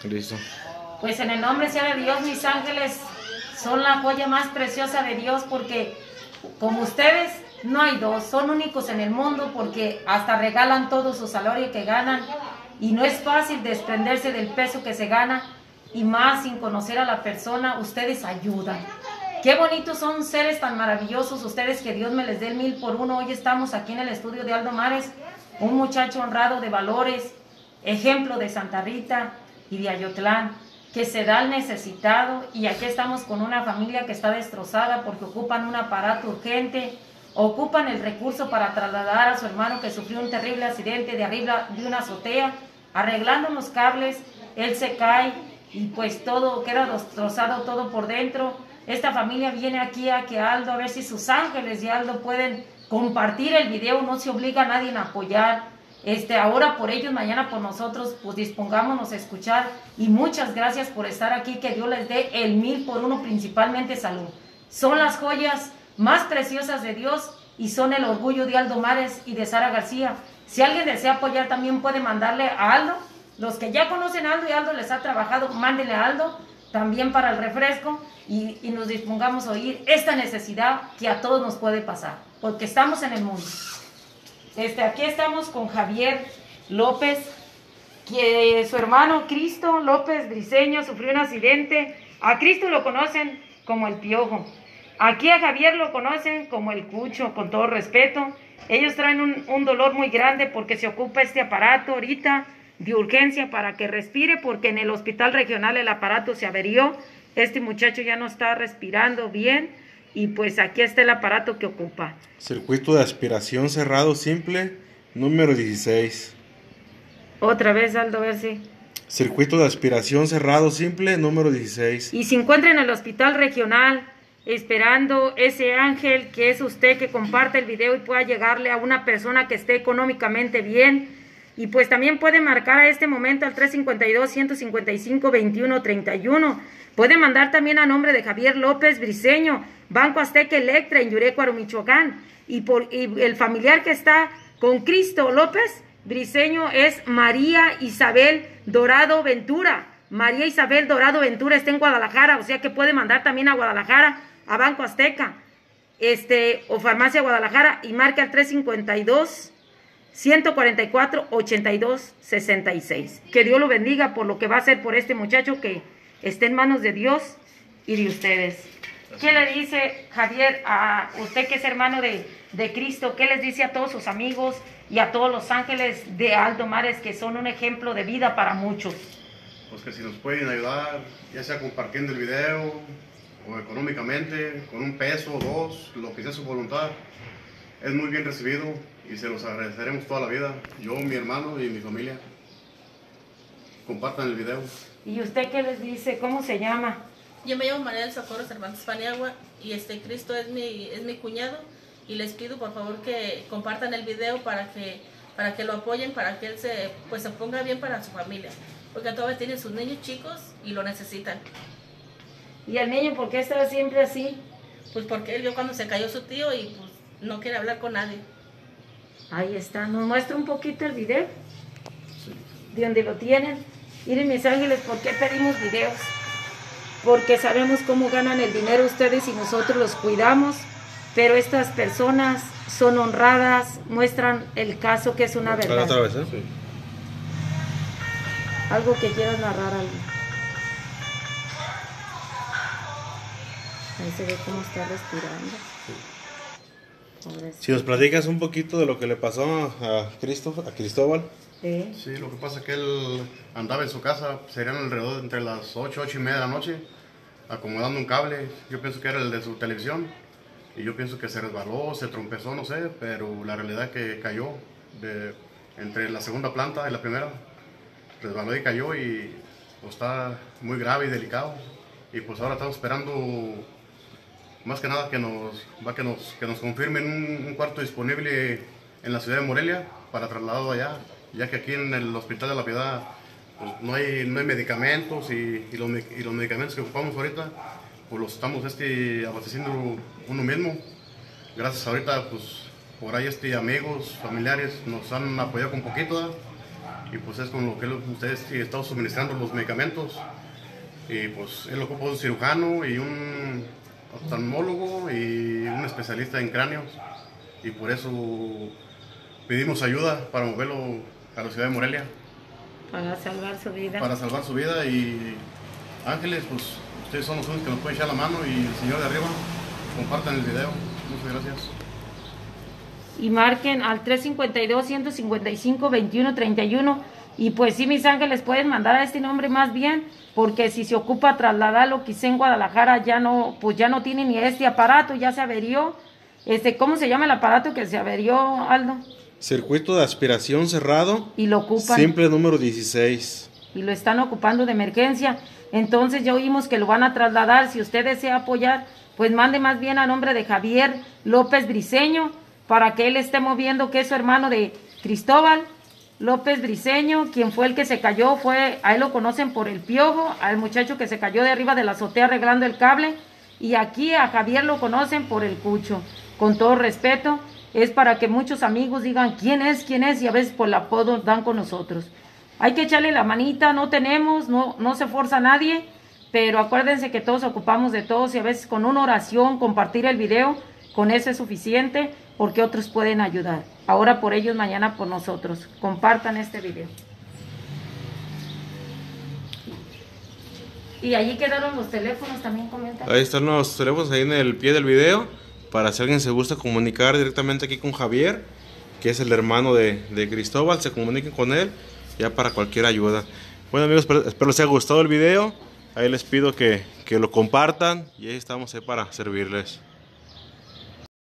Listo. Pues en el nombre sea de Dios, mis ángeles son la joya más preciosa de Dios, porque como ustedes no hay dos, son únicos en el mundo, porque hasta regalan todo su salario que ganan, y no es fácil desprenderse del peso que se gana, y más sin conocer a la persona. Ustedes ayudan. Qué bonitos son seres tan maravillosos ustedes, que Dios me les dé el 1000 por 1. Hoy estamos aquí en el estudio de Aldo Mares, un muchacho honrado de valores, ejemplo de Santa Rita y de Ayotlán, que se da al necesitado. Y aquí estamos con una familia que está destrozada porque ocupan un aparato urgente, ocupan el recurso para trasladar a su hermano que sufrió un terrible accidente de arriba de una azotea, arreglando los cables. Él se cae y pues todo queda destrozado, todo por dentro. Esta familia viene aquí a que Aldo, a ver si sus ángeles y Aldo pueden compartir el video. No se obliga a nadie a apoyar. Ahora por ellos, mañana por nosotros, pues dispongámonos a escuchar. Y muchas gracias por estar aquí, que Dios les dé el 1000 por 1, principalmente salud. Son las joyas más preciosas de Dios y son el orgullo de Aldo Mares y de Sara García. Si alguien desea apoyar, también puede mandarle a Aldo. Los que ya conocen a Aldo y Aldo les ha trabajado, mándenle a Aldo también para el refresco, y nos dispongamos a oír esta necesidad que a todos nos puede pasar, porque estamos en el mundo. Aquí estamos con Javier López, que su hermano Cristo López Briceño sufrió un accidente. A Cristo lo conocen como el Piojo. Aquí a Javier lo conocen como el Cucho, con todo respeto. Ellos traen un dolor muy grande porque se ocupa este aparato ahorita de urgencia para que respire, porque en el hospital regional el aparato se averió. Este muchacho ya no está respirando bien y pues aquí está el aparato que ocupa. Circuito de aspiración cerrado simple, número 16. Otra vez, Aldo, a ver si. Circuito de aspiración cerrado simple, número 16. Y se encuentra en el hospital regional esperando ese ángel que es usted, que comparte el video y pueda llegarle a una persona que esté económicamente bien. Y pues también puede marcar a este momento al 352-155-2131. Puede mandar también a nombre de Javier López Briceño, Banco Azteca Electra en Yurecuaro, Michoacán. Y el familiar que está con Cristo López Briceño es María Isabel Dorado Ventura. María Isabel Dorado Ventura está en Guadalajara, o sea que puede mandar también a Guadalajara, a Banco Azteca, o Farmacia Guadalajara, y marca al 352-144-8266. Que Dios lo bendiga por lo que va a hacer por este muchacho, que esté en manos de Dios y de ustedes. ¿Qué le dice Javier a usted, que es hermano de Cristo? ¿Qué les dice a todos sus amigos y a todos los ángeles de Aldo Mares, que son un ejemplo de vida para muchos? Pues que si nos pueden ayudar, ya sea compartiendo el video o económicamente, con un peso o dos, lo que sea su voluntad, es muy bien recibido y se los agradeceremos toda la vida. Yo, mi hermano y mi familia. Compartan el video. ¿Y usted qué les dice? ¿Cómo se llama? Yo me llamo María del Socorro Cervantes Paniagua y Cristo es mi cuñado, y les pido por favor que compartan el video para que lo apoyen, para que él se ponga bien para su familia, porque todavía tienen sus niños chicos y lo necesitan. ¿Y el niño por qué está siempre así? Pues porque él vio cuando se cayó su tío y pues no quiere hablar con nadie. Ahí está, nos muestra un poquito el video, de donde lo tienen. Miren, mis ángeles, ¿por qué pedimos videos? Porque sabemos cómo ganan el dinero ustedes y nosotros los cuidamos, pero estas personas son honradas, muestran el caso, que es una verdad. Otra vez, ¿eh? Sí. Algo que quieras narrar, algo. Ahí se ve cómo está respirando. Si nos platicas un poquito de lo que le pasó a Cristóbal. Sí. Sí, lo que pasa es que él andaba en su casa, serían alrededor entre las 8, 8 y media de la noche, acomodando un cable. Yo pienso que era el de su televisión, y yo pienso que se resbaló, se trompezó, no sé, pero la realidad es que cayó entre la segunda planta y la primera. Resbaló y cayó, y pues, está muy grave y delicado. Y pues ahora estamos esperando, más que nada, que nos confirmen un cuarto disponible en la ciudad de Morelia para trasladado allá, ya que aquí en el Hospital de la Piedad pues, no hay medicamentos, y los medicamentos que ocupamos ahorita pues los estamos abasteciendo uno mismo. Gracias ahorita, pues por ahí amigos, familiares nos han apoyado con poquito, y pues es con lo que ustedes están suministrando los medicamentos. Y pues él ocupa un cirujano y un oftalmólogo y un especialista en cráneos, y por eso pedimos ayuda para moverlo a la ciudad de Morelia. Para salvar su vida. Para salvar su vida. Y ángeles, pues ustedes son los únicos que nos pueden echar la mano, y el Señor de arriba, compartan el video. Muchas gracias. Y marquen al 352-155-2131. Y pues sí, mis ángeles, pueden mandar a este nombre más bien, porque si se ocupa trasladarlo, quizá en Guadalajara ya no, pues ya no tiene ni este aparato, ya se averió. ¿Cómo se llama el aparato que se averió, Aldo? Circuito de aspiración cerrado. Y lo ocupan. Simple número 16. Y lo están ocupando de emergencia. Entonces ya oímos que lo van a trasladar. Si usted desea apoyar, pues mande más bien a nombre de Javier López Briceño, para que él esté moviendo, que es su hermano de Cristóbal López Briceño, quien fue el que se cayó. A él lo conocen por el Piojo, al muchacho que se cayó de arriba de la azotea arreglando el cable. Y aquí a Javier lo conocen por el Cucho. Con todo respeto, es para que muchos amigos digan quién es, y a veces por el apodo dan con nosotros. Hay que echarle la manita, no se forza a nadie, pero acuérdense que todos ocupamos de todos, y a veces con una oración, compartir el video, con eso es suficiente, porque otros pueden ayudar. Ahora por ellos, mañana por nosotros. Compartan este video. Y allí quedaron los teléfonos, también comentan. Ahí están los teléfonos ahí en el pie del video, para si alguien se gusta comunicar directamente aquí con Javier, que es el hermano de Cristóbal, se comuniquen con él ya para cualquier ayuda. Bueno, amigos, espero les haya gustado el video. Ahí les pido que lo compartan, y ahí estamos para servirles.